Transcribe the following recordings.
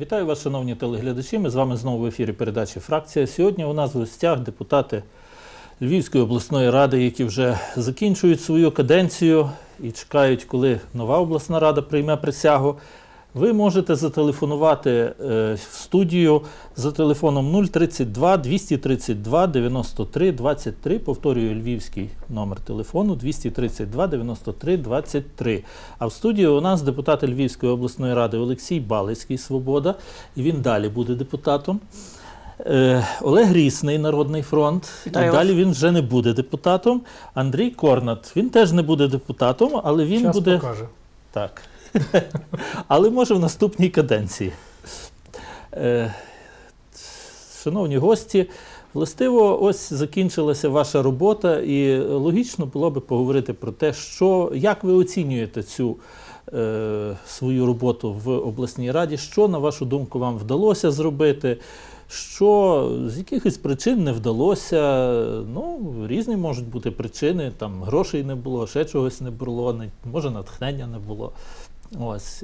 Вітаю вас, шановні телеглядачі. Ми з вами знову в ефірі передачі «Фракція». Сьогодні у нас в гостях депутати Львівської обласної ради, які вже закінчують свою каденцію і чекають, коли нова обласна рада прийме присягу. Ви можете зателефонувати в студію за телефоном 032 232 93 23. Повторюю, львівський номер телефону 232 93 23. А в студії у нас депутат Львівської обласної ради Олексій Балицький, Свобода, і він далі буде депутатом. Олег Рісний, Народний фронт, Вітаю і далі він вже не буде депутатом. Андрій Корнат, він теж не буде депутатом, але він Час буде... покаже. Так. Але може в наступній каденції. Шановні гості, властиво, ось закінчилася ваша робота, і логічно було би поговорити про те, як ви оцінюєте цю свою роботу в обласній раді, що, на вашу думку, вам вдалося зробити, що з якихось причин не вдалося. Ну, різні можуть бути причини, там грошей не було, ще чогось не було, може натхнення не було. Ось.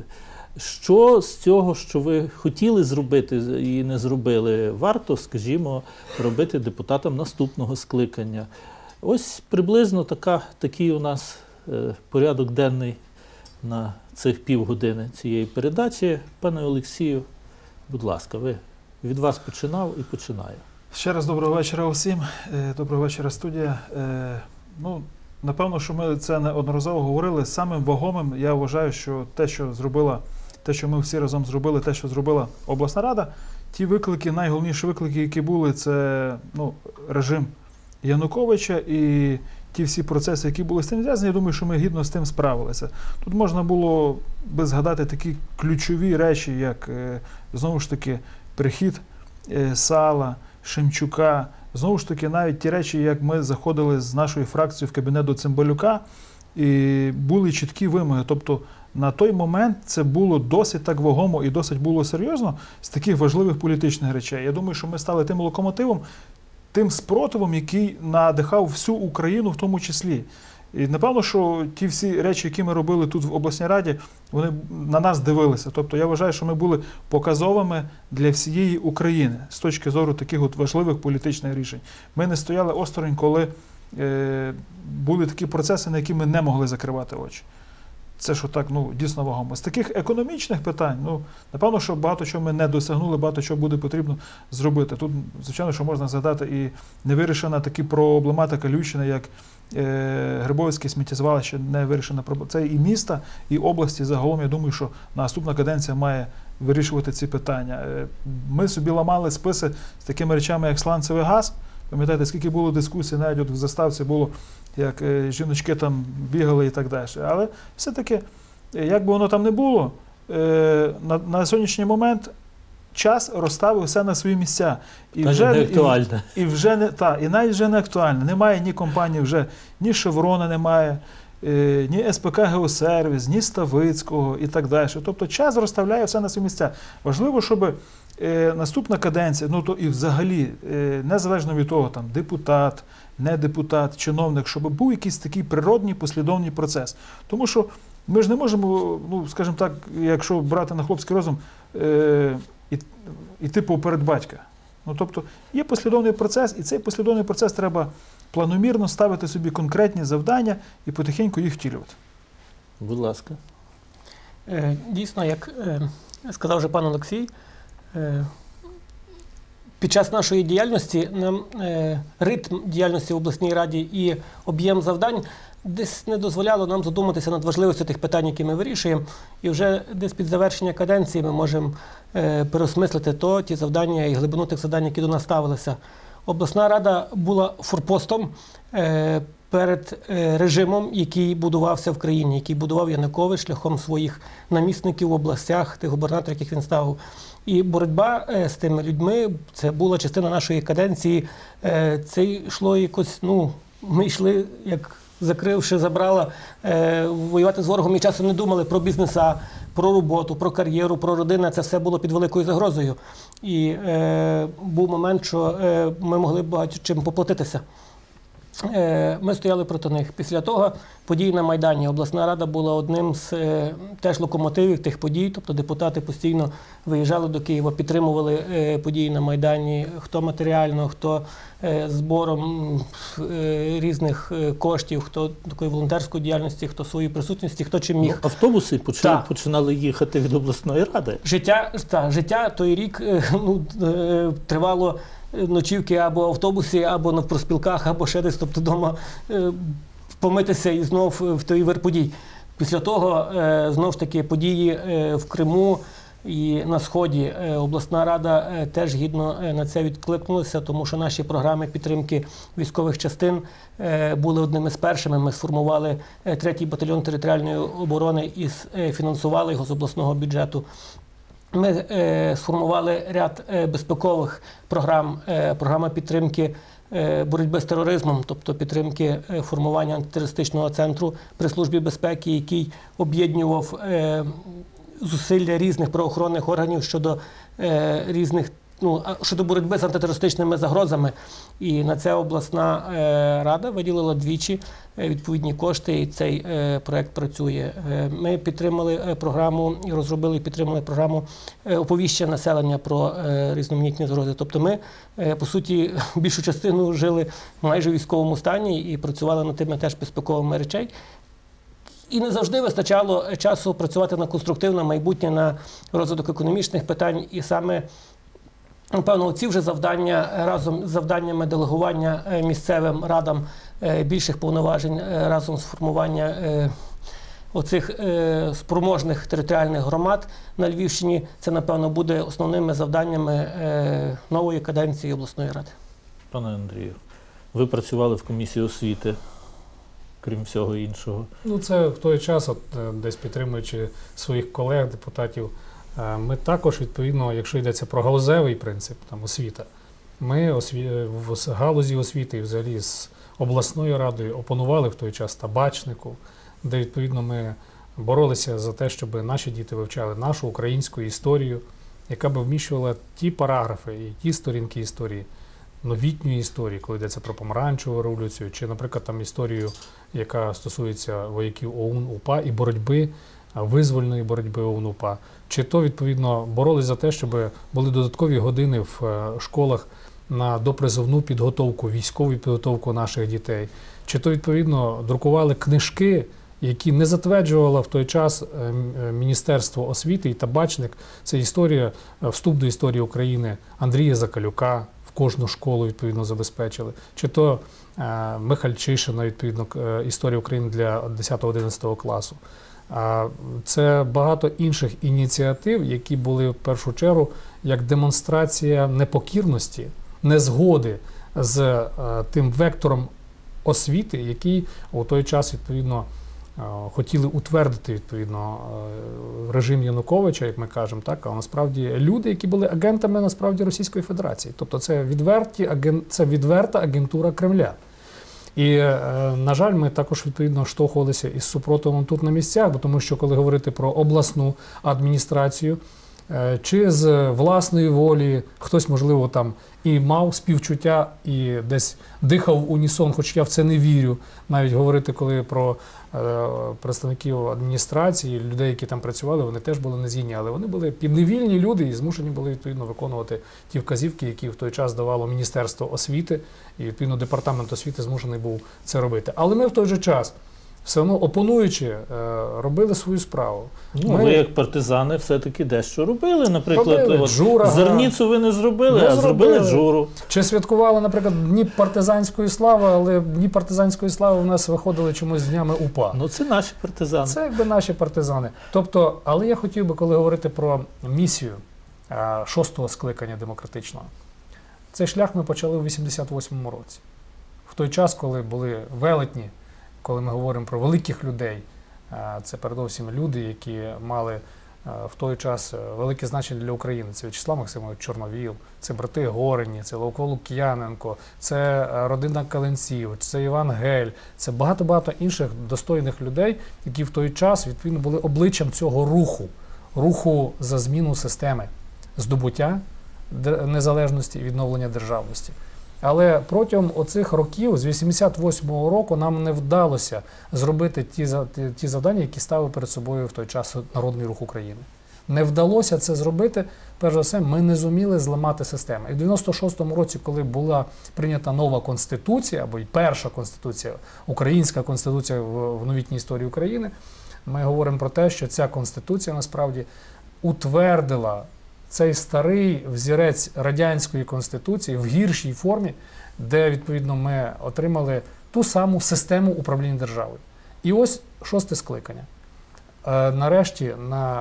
Що з цього, що ви хотіли зробити і не зробили, варто, скажімо, робити депутатам наступного скликання? Ось приблизно такий у нас порядок денний на цих півгодини цієї передачі. Пане Олексію, будь ласка, від вас починав і починаю. Ще раз доброго вечора усім. Доброго вечора, студія. Напевно, що ми це неодноразово говорили. Самим вагомим, я вважаю, що те, що ми всі разом зробили, те, що зробила обласна рада, ті виклики, найголовніші виклики, які були, це режим Януковича і ті всі процеси, які були з тим зв'язані, я думаю, що ми гідно з тим справилися. Тут можна було би згадати такі ключові речі, як, знову ж таки, прихід Сала, Шемчука, знову ж таки, навіть ті речі, як ми заходили з нашою фракцією в кабінет до Цимбалюка, і були чіткі вимоги. Тобто на той момент це було досить так вагомо і досить було серйозно з таких важливих політичних речей. Я думаю, що ми стали тим локомотивом, тим спротивом, який надихав всю Україну в тому числі. І напевно, що ті всі речі, які ми робили тут в обласній раді, вони на нас дивилися. Тобто я вважаю, що ми були показовими для всієї України з точки зору таких от важливих політичних рішень. Ми не стояли осторонь, коли були такі процеси, на які ми не могли закривати очі. Це що так, дійсно вагомо. З таких економічних питань, напевно, що багато чого ми не досягнули, багато чого буде потрібно зробити. Тут, звичайно, що можна згадати і невирішена така проблематика Львівщини, як Грибовицьке сміттєзвалище, не вирішена проблема. Це і міста, і області загалом. Я думаю, що наступна каденція має вирішувати ці питання. Ми собі ламали списи з такими речами, як сланцевий газ. Пам'ятаєте, скільки було дискусій, навіть от в заставці було, як жіночки там бігали і так далі. Але все-таки, як би воно там не було, на сьогоднішній момент час розставив все на свої місця. І вже не актуальне. І навіть вже не актуальне. Немає ні компанії вже, ні Шеврона немає, ні СПК «Геосервіс», ні Ставицького і так далі. Тобто час розставляє все на свої місця. Важливо, щоб наступна каденція, то і взагалі, незалежно від того, там, депутат, не депутат, чиновник, щоб був якийсь такий природній, послідовний процес. Тому що ми ж не можемо, скажімо так, якщо брати на хлопський розум, іти поперед батька. Тобто є послідовний процес, і цей послідовний процес треба планомірно ставити собі конкретні завдання і потихеньку їх втілювати. Будь ласка. Дійсно, як сказав вже пан Олексій, під час нашої діяльності нам ритм діяльності в обласній раді і об'єм завдань десь не дозволяло нам задуматися над важливістю тих питань, які ми вирішуємо. І вже десь під завершення каденції ми можемо переосмислити ті завдання і глибину тих завдань, які до нас ставилися. Обласна рада була форпостом перед режимом, який будувався в країні, який будував Янукович шляхом своїх намісників в областях, тих губернаторів, яких він ставив. І боротьба з тими людьми, це була частина нашої каденції. Це йшло якось, ми йшли, як закривши, забрала, воювати з ворогом і часом не думали про бізнеса, про роботу, про кар'єру, про родину. Це все було під великою загрозою. І був момент, що ми могли багато чим поплатитися. Ми стояли проти них. Після того події на Майдані. Обласна рада була одним з теж локомотивів тих подій, тобто депутати постійно виїжджали до Києва, підтримували події на Майдані, хто матеріально, хто збором різних коштів, хто такої волонтерської діяльності, хто своєю присутністю, хто чим міг. Автобуси Так. починали їхати від обласної ради. Життя той рік тривало ночівки або в автобусі, або в профспілках, або ще десь, тобто вдома помитися і знов в той вир подій. Після того, знов ж таки, події в Криму і на Сході. Обласна рада теж гідно на це відкликнулася, тому що наші програми підтримки військових частин були одними з першими. Ми сформували 3-й батальйон територіальної оборони і фінансували його з обласного бюджету. Ми сформували ряд безпекових програм, програма підтримки боротьби з тероризмом, тобто підтримки формування антитерористичного центру при Службі безпеки, який об'єднував зусилля різних правоохоронних органів щодо щодо боротьби з антитерористичними загрозами. І на це обласна рада виділила двічі відповідні кошти, і цей проект працює. Ми підтримали програму, розробили і підтримали програму оповіщення населення про різноманітні загрози. Тобто ми, по суті, більшу частину жили майже в військовому стані і працювали над тими теж безпековими речей. І не завжди вистачало часу працювати на конструктивне майбутнє, на розвиток економічних питань. І саме, напевно, ці вже завдання разом з завданнями делегування місцевим радам більших повноважень, разом з формування оцих спроможних територіальних громад на Львівщині, це, напевно, буде основними завданнями нової каденції обласної ради. Пане Андрію, ви працювали в комісії освіти, крім всього іншого. Ну, це в той час, десь підтримуючи своїх колег, депутатів, ми також, відповідно, якщо йдеться про галузевий принцип, там, освіта, ми в галузі освіти і взагалі з обласною радою опанували в той час табачнику, де, відповідно, ми боролися за те, щоб наші діти вивчали нашу українську історію, яка би вміщувала ті параграфи і ті сторінки історії, новітньої історії, коли йдеться про помаранчеву революцію, чи, наприклад, там історію, яка стосується вояків ОУН-УПА і боротьби, визвольної боротьби ОУН-УПА, чи то, відповідно, боролись за те, щоб були додаткові години в школах на допризовну підготовку, військову підготовку наших дітей, чи то, відповідно, друкували книжки, які не затверджувало в той час Міністерство освіти і табачник. Це історія, вступ до історії України Андрія Закалюка, в кожну школу, відповідно, забезпечили. Чи то Михальчишина, відповідно, історія України для 10-11 класу. Це багато інших ініціатив, які були в першу чергу як демонстрація непокірності, незгоди з тим вектором освіти, який у той час, відповідно, хотіли утвердити, відповідно, режим Януковича, як ми кажемо, так, а насправді люди, які були агентами, насправді, Російської Федерації. Тобто це відверта агентура Кремля. І, на жаль, ми також, відповідно, штовхувалися із супротивом тут на місцях, бо тому що, коли говорити про обласну адміністрацію, чи з власної волі хтось, можливо, там і мав співчуття, і десь дихав в унісон, хоч я в це не вірю, навіть говорити, коли про представників адміністрації, людей, які там працювали, вони теж були незгідні, але вони були підневільні люди і змушені були, відповідно, виконувати ті вказівки, які в той час давало Міністерство освіти, і, відповідно, Департамент освіти змушений був це робити. Але ми в той же час, все одно опонуючи, робили свою справу. Ви як партизани все-таки дещо робили. Наприклад, робили Джура, Зерніцу ви не зробили, а зробили Джуру. Чи святкували, наприклад, Дні партизанської слави, але Дні партизанської слави у нас виходили чомусь з днями УПА. Ну, це наші партизани. Це якби наші партизани. Тобто, але я хотів би, коли говорити про місію 6-го скликання демократичного, цей шлях ми почали у 88-му році. В той час, коли були велетні, коли ми говоримо про великих людей, це передовсім люди, які мали в той час велике значення для України. Це В'ячеслав Максимович Чорновіл, це брати Горені, це Левко Лук'яненко, це родина Каленців, це Іван Гель, це багато-багато інших достойних людей, які в той час, відповідно, були обличчям цього руху за зміну системи, здобуття незалежності і відновлення державності. Але протягом оцих років, з 88-го року, нам не вдалося зробити ті завдання, які ставив перед собою в той час Народний Рух України. Не вдалося це зробити, перш за все, ми не зуміли зламати систему. І в 96-му році, коли була прийнята нова Конституція, або й перша Конституція, Українська Конституція в новітній історії України, ми говоримо про те, що ця Конституція насправді утвердила цей старий взірець радянської Конституції в гіршій формі, де, відповідно, ми отримали ту саму систему управління державою. І ось 6-те скликання. Нарешті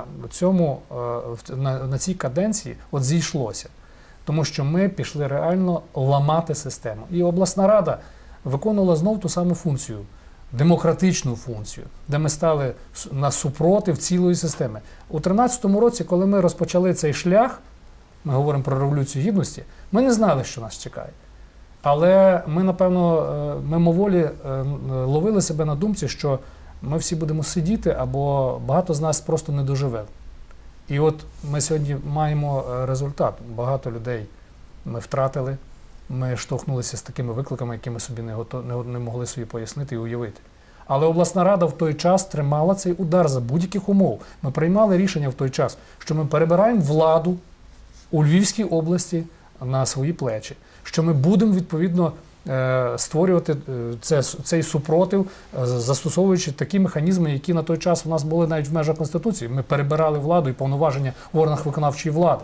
на цій каденції от зійшлося. Тому що ми пішли реально ламати систему. І обласна рада виконувала знов ту саму функцію, демократичну функцію, де ми стали на супротив цілої системи. У 13-му році, коли ми розпочали цей шлях, ми говоримо про Революцію Гідності, ми не знали, що нас чекає. Але ми, напевно, мимоволі ловили себе на думці, що ми всі будемо сидіти, або багато з нас просто не доживе. І от ми сьогодні маємо результат. Багато людей ми втратили, ми штовхнулися з такими викликами, які ми собі не могли собі пояснити і уявити. Але обласна рада в той час тримала цей удар за будь-яких умов. Ми приймали рішення в той час, що ми перебираємо владу у Львівській області на свої плечі, що ми будемо, відповідно, створювати цей супротив, застосовуючи такі механізми, які на той час у нас були навіть в межах Конституції. Ми перебирали владу і повноваження в органах виконавчої влади.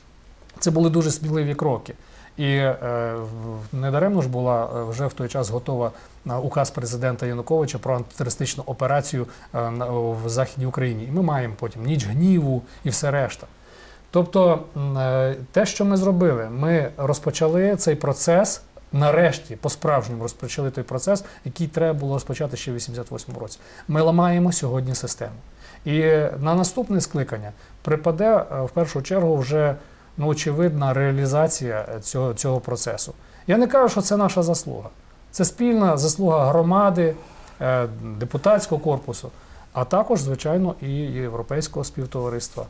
Це були дуже сміливі кроки. І недаремно ж була вже в той час готова указ президента Януковича про антитерористичну операцію в Західній Україні. І ми маємо потім ніч гніву і все решта. Тобто те, що ми зробили, ми розпочали цей процес, нарешті, по-справжньому розпочали той процес, який треба було розпочати ще в 88-му році. Ми ламаємо сьогодні систему. І на наступне скликання припаде, в першу чергу, вже очевидна реалізація цього процесу. Я не кажу, що це наша заслуга. Це спільна заслуга громади, депутатського корпусу, а також, звичайно, і Європейського співтовариства,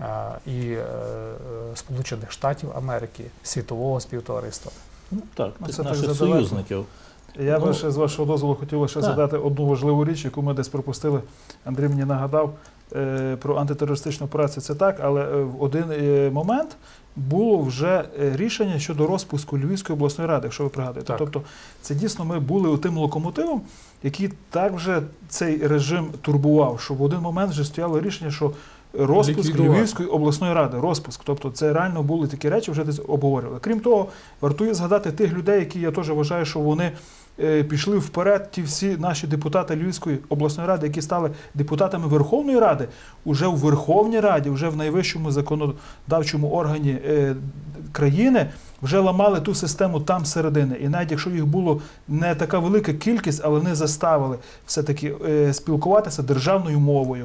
і Сполучених Штатів Америки, світового співтовариства. Ну, так, це наших так союзників. Я би ще, з вашого дозволу, хотів лише задати одну важливу річ, яку ми десь пропустили. Андрій мені нагадав про антитерористичну операцію. Це так, але в один момент було вже рішення щодо розпуску Львівської обласної ради, якщо ви пригадуєте. Так. Тобто це дійсно ми були тим локомотивом, який так вже цей режим турбував, що в один момент вже стояло рішення, що розпуск Львівської обласної ради, розпуск. Тобто це реально були такі речі, вже десь обговорювали. Крім того, вартує згадати тих людей, які я теж вважаю, що вони пішли вперед, ті всі наші депутати Львівської обласної ради, які стали депутатами Верховної Ради, уже у Верховній Раді, вже в найвищому законодавчому органі країни, вже ламали ту систему там середини. І навіть якщо їх було не така велика кількість, але вони заставили все-таки спілкуватися державною мовою,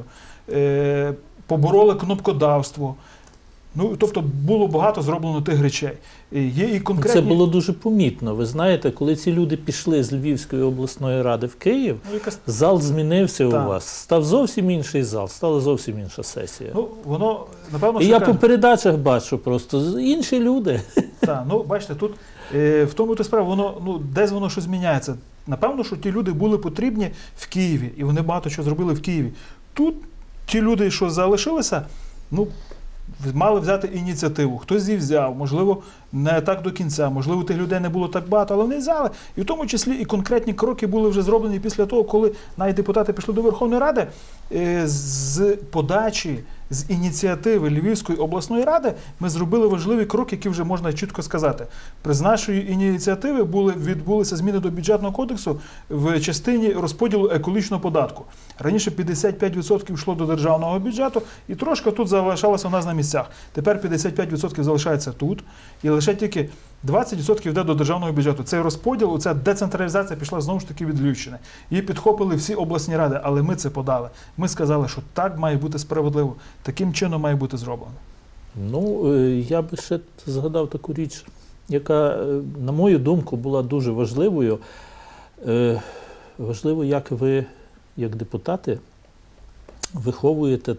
побороли кнопкодавство. Ну, тобто було багато зроблено тих речей. Є і конкретні... Це було дуже помітно. Ви знаєте, коли ці люди пішли з Львівської обласної ради в Київ, зал змінився у вас. Став зовсім інший зал, стала зовсім інша сесія. Ну, воно, напевно, і я по передачах бачу просто інші люди. Так, ну, бачите, тут в тому то справа, воно, десь воно щось зміняється. Напевно, що ті люди були потрібні в Києві, і вони багато що зробили в Києві. Тут ті люди, що залишилися, ну, мали взяти ініціативу. Хтось її взяв, можливо, не так до кінця, можливо, тих людей не було так багато, але вони взяли. І в тому числі і конкретні кроки були вже зроблені після того, коли навіть депутати пішли до Верховної Ради, з подачі, з ініціативи Львівської обласної ради ми зробили важливі кроки, які вже можна чітко сказати. З нашої ініціативи відбулися зміни до бюджетного кодексу в частині розподілу екологічного податку. Раніше 55% йшло до державного бюджету і трошки тут залишалося у нас на місцях. Тепер 55% залишається тут і лише тільки 20% йде до державного бюджету. Цей розподіл, ця децентралізація пішла знову ж таки від Львівщини. Її підхопили всі обласні ради, але ми це подали. Ми сказали, що так має бути справедливо, таким чином має бути зроблено. Ну, я би ще згадав таку річ, яка, на мою думку, була дуже важливою. Важливо, як ви, як депутати, виховуєте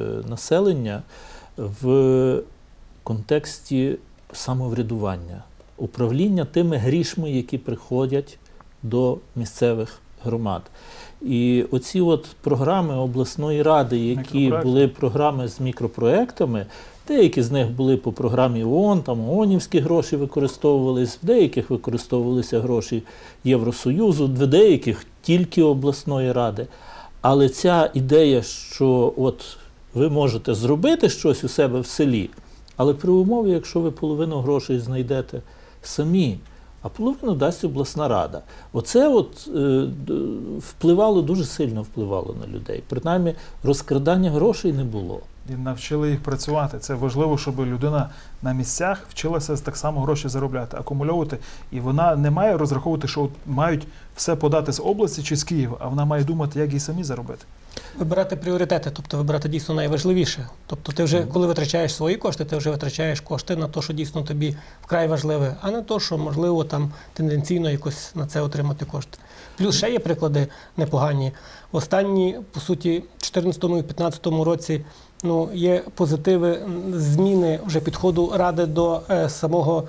населення в контексті самоврядування. управління тими грішми, які приходять до місцевих громад. І оці от програми обласної ради, які були програми з мікропроектами, деякі з них були по програмі ООН, там ООНівські гроші використовувалися, в деяких використовувалися гроші Євросоюзу, в деяких тільки обласної ради. Але ця ідея, що от ви можете зробити щось у себе в селі, але при умові, якщо ви половину грошей знайдете самі, а половину дасть обласна рада. Оце от впливало, дуже сильно впливало на людей. Принаймні, розкрадання грошей не було. І навчили їх працювати. Це важливо, щоб людина на місцях вчилася так само гроші заробляти, акумульовувати. І вона не має розраховувати, що мають все подати з області чи з Києва, а вона має думати, як їй самі заробити. Вибирати пріоритети, тобто вибирати дійсно найважливіше. Тобто ти вже, коли витрачаєш свої кошти, ти вже витрачаєш кошти на те, що дійсно тобі вкрай важливе, а не те, що, можливо, там тенденційно якось на це отримати кошти. Плюс ще є приклади непогані. В останні, по суті, 2014 і 2015 році є позитиви зміни вже підходу Ради до самого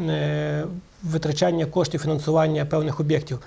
витрачання коштів, фінансування певних об'єктів.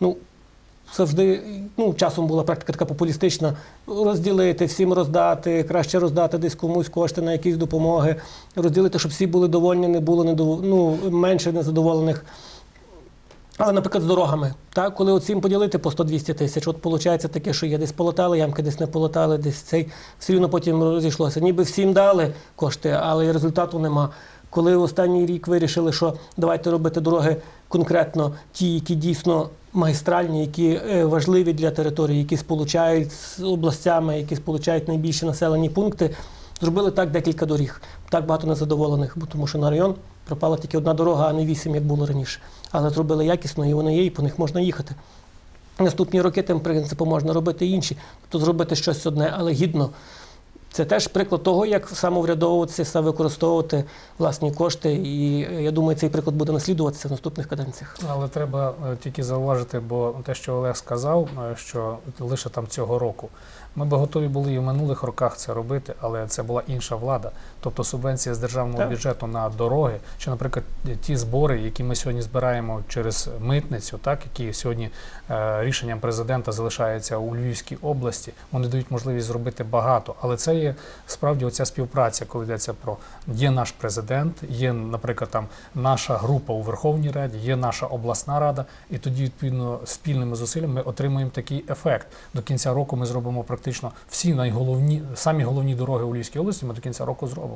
Завжди, часом була практика така популістична, розділити, всім роздати, краще роздати десь комусь кошти на якісь допомоги, розділити, щоб всі були довольні, не було менше незадоволених. Але, наприклад, з дорогами, так, коли оцім поділити по 100-200 тисяч, от виходить таке, що є десь полатали ямки, десь не полатали, десь цей, все рівно потім розійшлося. Ніби всім дали кошти, але і результату нема. Коли останній рік вирішили, що давайте робити дороги конкретно ті, які дійсно магістральні, які важливі для території, які сполучають з областями, які сполучають найбільші населені пункти, зробили так декілька доріг. Так багато незадоволених, тому що на район пропала тільки одна дорога, а не 8, як було раніше. Але зробили якісно, і вони є, і по них можна їхати. Наступні роки тим принципом можна робити інші. Тобто зробити щось одне, але гідно. Це теж приклад того, як самоврядовуватися, використовувати власні кошти. І я думаю, цей приклад буде наслідуватися в наступних каденціях. Але треба тільки зауважити, бо те, що Олег сказав, що лише там цього року. Ми би готові були і в минулих роках це робити, але це була інша влада. Тобто субвенція з державного бюджету на дороги, чи, наприклад, ті збори, які ми сьогодні збираємо через митницю, так, які сьогодні рішенням президента залишаються у Львівській області, вони дають можливість зробити багато. Але це є справді оця співпраця, коли йдеться про є наш президент, є, наприклад, там наша група у Верховній Раді, є наша обласна рада, і тоді, відповідно, спільними зусиллями ми отримуємо такий ефект. До кінця року ми зробимо практично всі самі головні дороги у Львівській області ми до кінця року зробимо.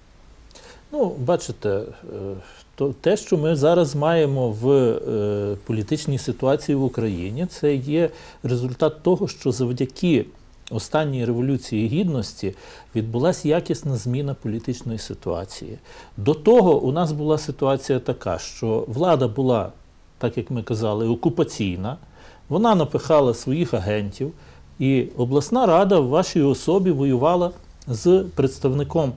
Бачите, те, що ми зараз маємо в політичній ситуації в Україні, це є результат того, що завдяки останній Революції Гідності відбулася якісна зміна політичної ситуації. До того у нас була ситуація така, що влада була, так як ми казали, окупаційна, вона напихала своїх агентів, і обласна рада в вашій особі воювала з представником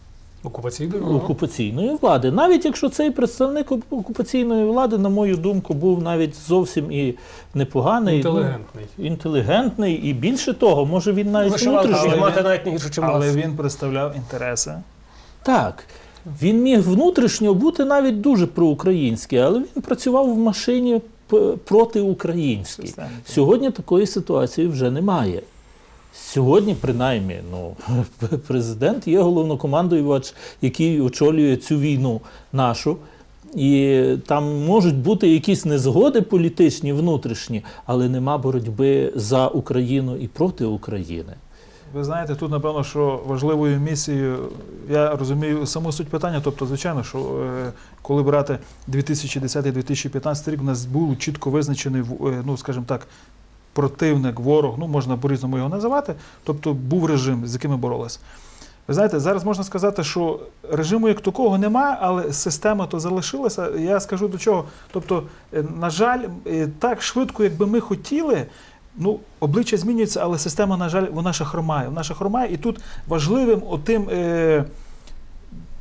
окупаційної влади. Навіть якщо цей представник окупаційної влади, на мою думку, був навіть зовсім і непоганий. Інтелігентний. І більше того, може він навіть внутрішньо. Але він представляв інтереси. Так. Він міг внутрішньо бути навіть дуже проукраїнський, але він працював в машині протиукраїнській. Сьогодні такої ситуації вже немає. Сьогодні, принаймні, президент є головнокомандувач, який очолює цю війну нашу. І там можуть бути якісь незгоди політичні, внутрішні, але нема боротьби за Україну і проти України. Ви знаєте, тут, напевно, що важливою місією, я розумію саму суть питання, тобто, звичайно, що коли брати 2010-2015 рік, у нас був чітко визначений, скажімо так, противник, ворог, можна по-різному його називати, тобто був режим, з яким ми боролися. Ви знаєте, зараз можна сказати, що режиму як такого немає, але система то залишилася. Я скажу до чого. Тобто, на жаль, так швидко, як би ми хотіли, обличчя змінюється, але система, на жаль, вона ще хромає. І тут важливим отим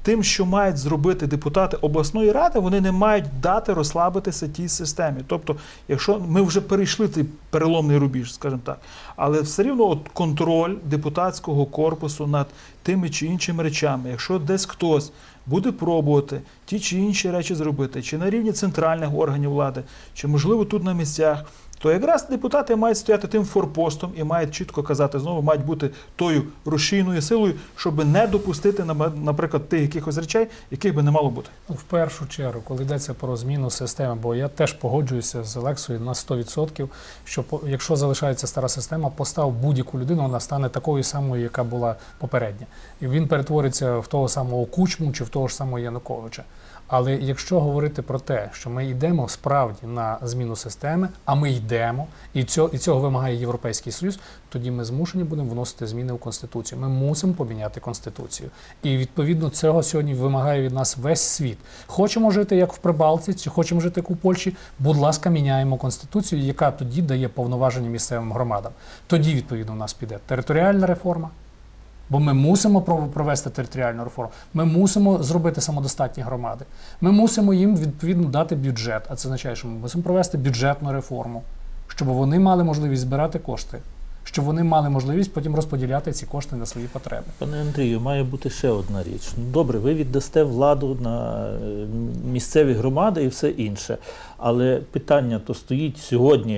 тим, що мають зробити депутати обласної ради, вони не мають дати розслабитися тій системі. Тобто, якщо ми вже перейшли цей переломний рубіж, скажімо так, але все рівно от контроль депутатського корпусу над тими чи іншими речами, якщо десь хтось буде пробувати ті чи інші речі зробити, чи на рівні центральних органів влади, чи, можливо, тут на місцях, то якраз депутати мають стояти тим форпостом і мають чітко казати, знову мають бути тою рушійною силою, щоб не допустити, наприклад, тих якихось речей, яких би не мало бути. В першу чергу, коли йдеться про зміну системи, бо я теж погоджуюся з Олексою на 100%, що якщо залишається стара система, постав будь-яку людину, вона стане такою самою, яка була попередня. І він перетвориться в того самого Кучму чи в того ж самого Януковича. Але якщо говорити про те, що ми йдемо справді на зміну системи, а ми йдемо, і цього вимагає Європейський Союз, тоді ми змушені будемо вносити зміни у Конституцію. Ми мусимо поміняти Конституцію. І відповідно цього сьогодні вимагає від нас весь світ. Хочемо жити як в Прибалтиці, чи хочемо жити як у Польщі, будь ласка, міняємо Конституцію, яка тоді дає повноваження місцевим громадам. Тоді, відповідно, у нас піде територіальна реформа, бо ми мусимо провести територіальну реформу, ми мусимо зробити самодостатні громади, ми мусимо їм, відповідно, дати бюджет, а це означає, що ми мусимо провести бюджетну реформу, щоб вони мали можливість збирати кошти, щоб вони мали можливість потім розподіляти ці кошти на свої потреби. Пане Андрію, має бути ще одна річ. Ну, добре, ви віддасте владу на місцеві громади і все інше. Але питання то стоїть сьогодні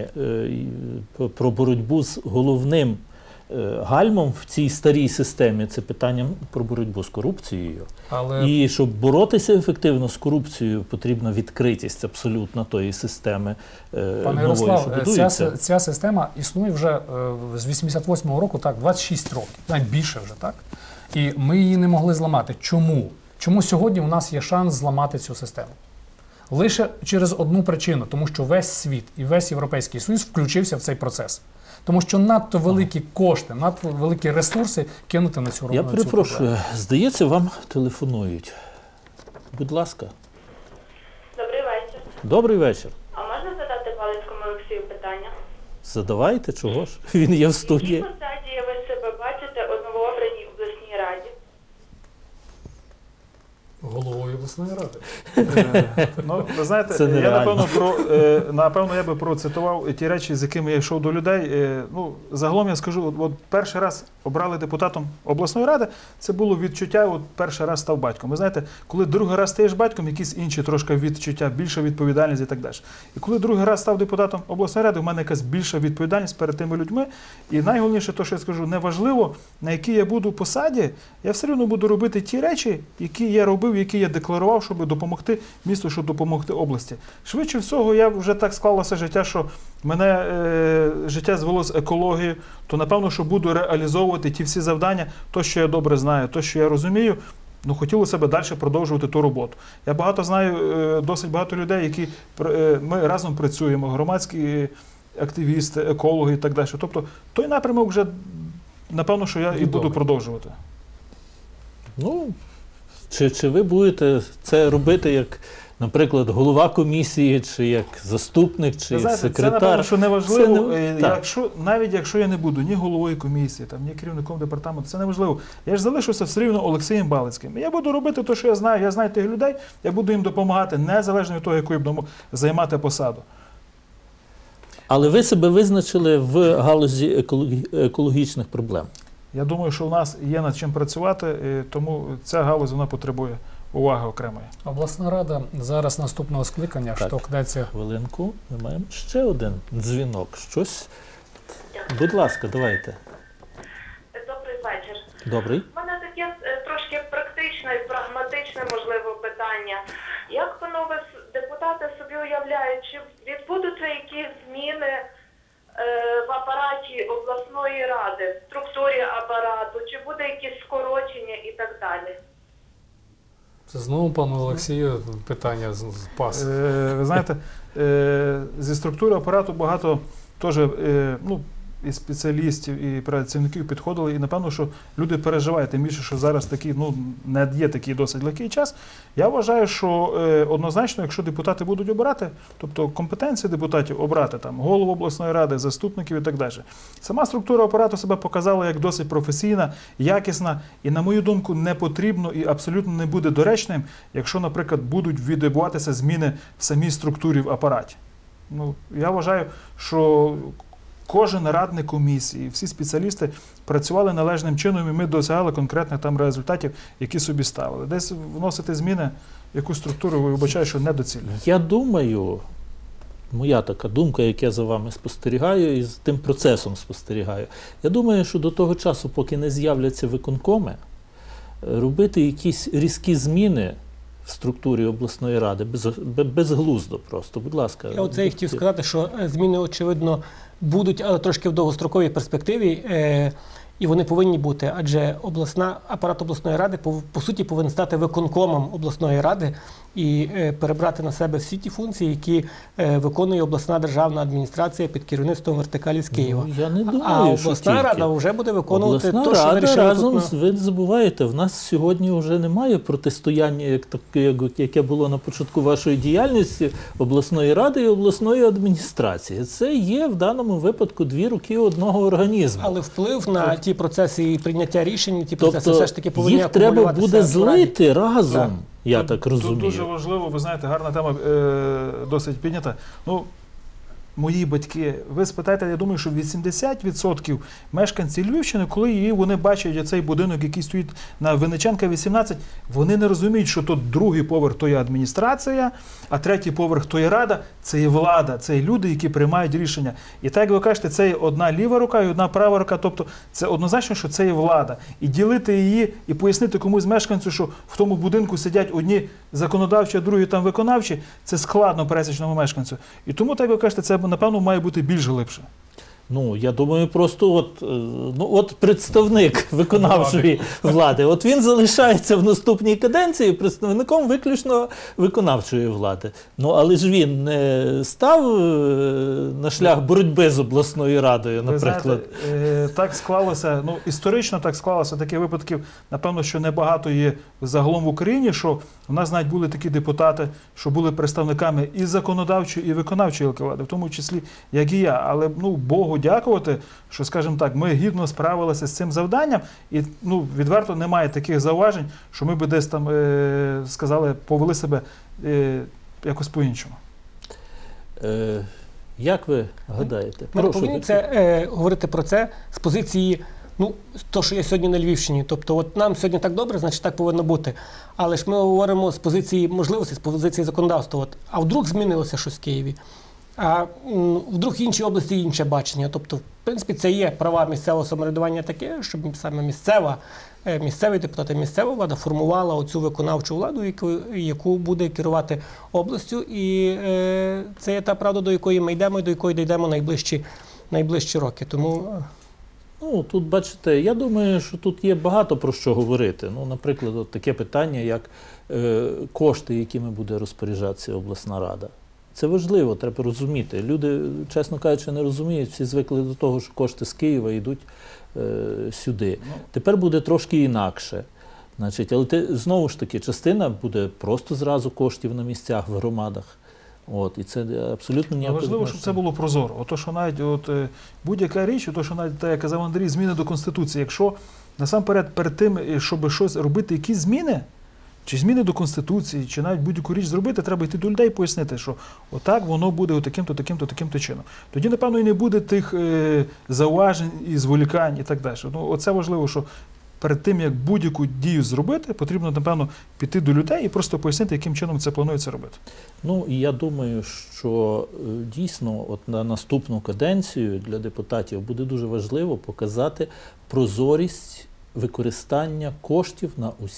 про боротьбу з головним гальмом в цій старій системі. Це питання про боротьбу з корупцією. Але... І щоб боротися ефективно з корупцією, потрібна відкритість абсолютно тої системи Пане нової, що Ярослав, будується. ця система існує вже з 88-го року, так, 26 років, навіть більше вже, так? І ми її не могли зламати. Чому? Чому сьогодні у нас є шанс зламати цю систему? Лише через одну причину, тому що весь світ і весь Європейський Союз включився в цей процес. Тому що надто великі кошти, надто великі ресурси кинути на цю роботу. Я перепрошую, здається, вам телефонують. Будь ласка. Добрий вечір. Добрий вечір. А можна задати Палицькому Олексію питання? Задавайте, чого ж? Він є в В студії. якій посаді ви себе бачите у новообраній обласній раді? Головою обласної ради. Ну, ви знаєте, Це я нереально. напевно я би процитував ті речі, з якими я йшов до людей. Ну, загалом я скажу, от перший раз обрали депутатом обласної ради, це було відчуття, от перший раз став батьком. Ви знаєте, коли другий раз стаєш батьком, якісь інші трошки відчуття, більша відповідальність і так далі. І коли другий раз став депутатом обласної ради, в мене якась більша відповідальність перед тими людьми. І найголовніше, то, що я скажу, неважливо, на якій я буду посаді, я все одно буду робити ті речі, які я робив, які я декларував, щоб допомогти місту, щоб допомогти області. Швидше всього, я вже так склалося життя, що мене життя звело з екологією, то напевно, що буду реалізовувати ті всі завдання, то, що я добре знаю, то, що я розумію, ну, хотілося б далі продовжувати ту роботу. Я багато знаю, досить багато людей, які ми разом працюємо, громадські активісти, екологи і так далі. Тобто той напрямок вже, напевно, що я і буду продовжувати. Ну, чи ви будете це робити як, наприклад, голова комісії, чи як заступник, чи Ви знаєте, секретар? це, напевно, що неважливо, так. навіть якщо я не буду ні головою комісії, ні керівником департаменту, це неважливо. Я ж залишуся все рівно Олексієм Балицьким. Я буду робити те, що я знаю тих людей, я буду їм допомагати, незалежно від того, яку я буду займати посаду. Але ви себе визначили в галузі екологічних проблем. Я думаю, що в нас є над чим працювати, тому ця галузь вона потребує уваги окремої. Обласна рада зараз наступного скликання Так. штовхнеться. Хвилинку, ми маємо ще один дзвінок. Щось. Будь ласка, давайте. Добрий вечір. Добрий. У мене таке трошки практичне і прагматичне, можливо, питання. Як панове депутати собі уявляють, чи відбудуться якісь зміни в апараті обласної ради, в структурі апарату, чи буде якісь скорочення і так далі? Це знову пану Олексію питання з пас. Ви знаєте, зі структури апарату багато теж, і спеціалістів, і працівників підходили, і напевно, що люди переживають, тим більше, що зараз такий, не є такий досить легкий час. Я вважаю, що однозначно, якщо депутати будуть обирати, тобто компетенції депутатів обрати там голову обласної ради, заступників і так далі. Сама структура апарату себе показала як досить професійна, якісна, і, на мою думку, не потрібно і абсолютно не буде доречним, якщо, наприклад, будуть відбуватися зміни в самій структурі в апараті. Я вважаю, що кожен радник комісії, всі спеціалісти працювали належним чином, і ми досягали конкретних там результатів, які собі ставили. Десь вносити зміни в якусь структуру, вибачаю, що недоцільно. Я думаю, моя така думка, як я за вами спостерігаю і з тим процесом спостерігаю, я думаю, що до того часу, поки не з'являться виконкоми, робити якісь різкі зміни в структурі обласної ради безглуздо просто. Будь ласка. Я оце і хотів сказати, що зміни, очевидно, будуть, але трошки в довгостроковій перспективі, і вони повинні бути, адже апарат обласної ради, по суті, повинен стати виконкомом обласної ради і перебрати на себе всі ті функції, які виконує обласна державна адміністрація під керівництвом вертикалі з Києва. Я не думаю, а обласна рада вже буде виконувати те, що вирішили разом, ви забуваєте, в нас сьогодні вже немає протистояння, яке було на початку вашої діяльності, обласної ради і обласної адміністрації. Це є в даному випадку 2 руки одного організму. Але вплив на ті процеси і прийняття рішень, ті процеси все ж таки повинні їх треба акумулюватися буде в раді. злити разом. Так. Я так розумію. Тут дуже важливо, ви знаєте, гарна тема досить піднята. Мої батьки, ви спитаєте, я думаю, що 80% мешканців Львівщини, коли вони бачать цей будинок, який стоїть на Винниченка 18, вони не розуміють, що то другий поверх то є адміністрація, а третій поверх то є рада, це є влада, це є люди, які приймають рішення. І так, як ви кажете, це є одна ліва рука і одна права рука, тобто це однозначно, що це є влада. І ділити її, і пояснити комусь мешканцю, що в тому будинку сидять одні законодавчі, а другі там виконавчі, це складно пересічному мешканцю. І тому, так як ви кажете, це напевно, має бути більш глибше. Я думаю, просто от представник виконавчої влади, от він залишається в наступній каденції представником виключно виконавчої влади. Ну, але ж він не став на шлях боротьби з обласною радою, наприклад. Ви знаєте, так склалося, історично так склалося, таких випадків, напевно, що небагато є загалом в Україні, що в нас навіть були такі депутати, що були представниками і законодавчої, і виконавчої гілки влади, в тому числі, як і я. Але, Богу дякувати, що, скажімо так, ми гідно справилися з цим завданням, і, відверто немає таких зауважень, що ми би десь там, сказали, повели себе якось по-іншому. Як ви гадаєте? Ми не повинні говорити про це з позиції, то, що я сьогодні на Львівщині. Тобто, от нам сьогодні так добре, значить так повинно бути. Але ж ми говоримо з позиції можливості, з позиції законодавства. А вдруг змінилося щось в Києві? А вдруг в іншій області інше бачення. Тобто, в принципі, це є права місцевого самоврядування таке, щоб саме місцеві депутати, місцева влада формувала оцю виконавчу владу, яку буде керувати областю. І це є та правда, до якої ми йдемо і до якої дійдемо найближчі роки. Тому... Тут, бачите, я думаю, що тут є багато про що говорити. Наприклад, от таке питання, як кошти, якими буде розпоряджатися обласна рада. Це важливо, треба розуміти. Люди, чесно кажучи, не розуміють, всі звикли до того, що кошти з Києва йдуть сюди. Тепер буде трошки інакше. Але знову ж таки, частина буде просто зразу коштів на місцях, в громадах. І це абсолютно ніяко. Важливо, щоб це було прозоро. Ото, що навіть будь-яка річ, що навіть, як казав Андрій, зміни до Конституції. Якщо насамперед перед тим, щоб щось робити, якісь зміни, чи зміни до Конституції, чи навіть будь-яку річ зробити, треба йти до людей і пояснити, що отак воно буде таким-то, таким-то, таким-то чином. Тоді, напевно, і не буде тих зауважень і зволікань і так далі. Оце важливо, що перед тим, як будь-яку дію зробити, потрібно, напевно, піти до людей і просто пояснити, яким чином це планується робити. І я думаю, що дійсно на наступну каденцію для депутатів буде дуже важливо показати прозорість використання коштів на усіх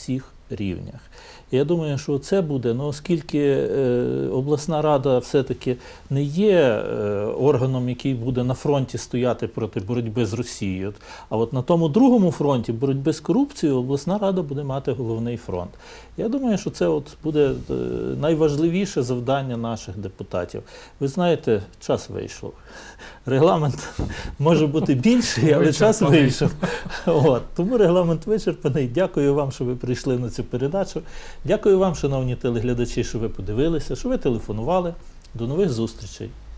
рівнях. І я думаю, що це буде, оскільки обласна рада все-таки не є органом, який буде на фронті стояти проти боротьби з Росією, а от на тому другому фронті боротьби з корупцією обласна рада буде мати головний фронт. Я думаю, що це от буде найважливіше завдання наших депутатів. Ви знаєте, час вийшов. Регламент може бути більший, але час вийшов. Тому регламент вичерпаний. Дякую вам, що ви прийшли на цю передачу. Дякую вам, шановні телеглядачі, що ви подивилися, що ви телефонували. До нових зустрічей.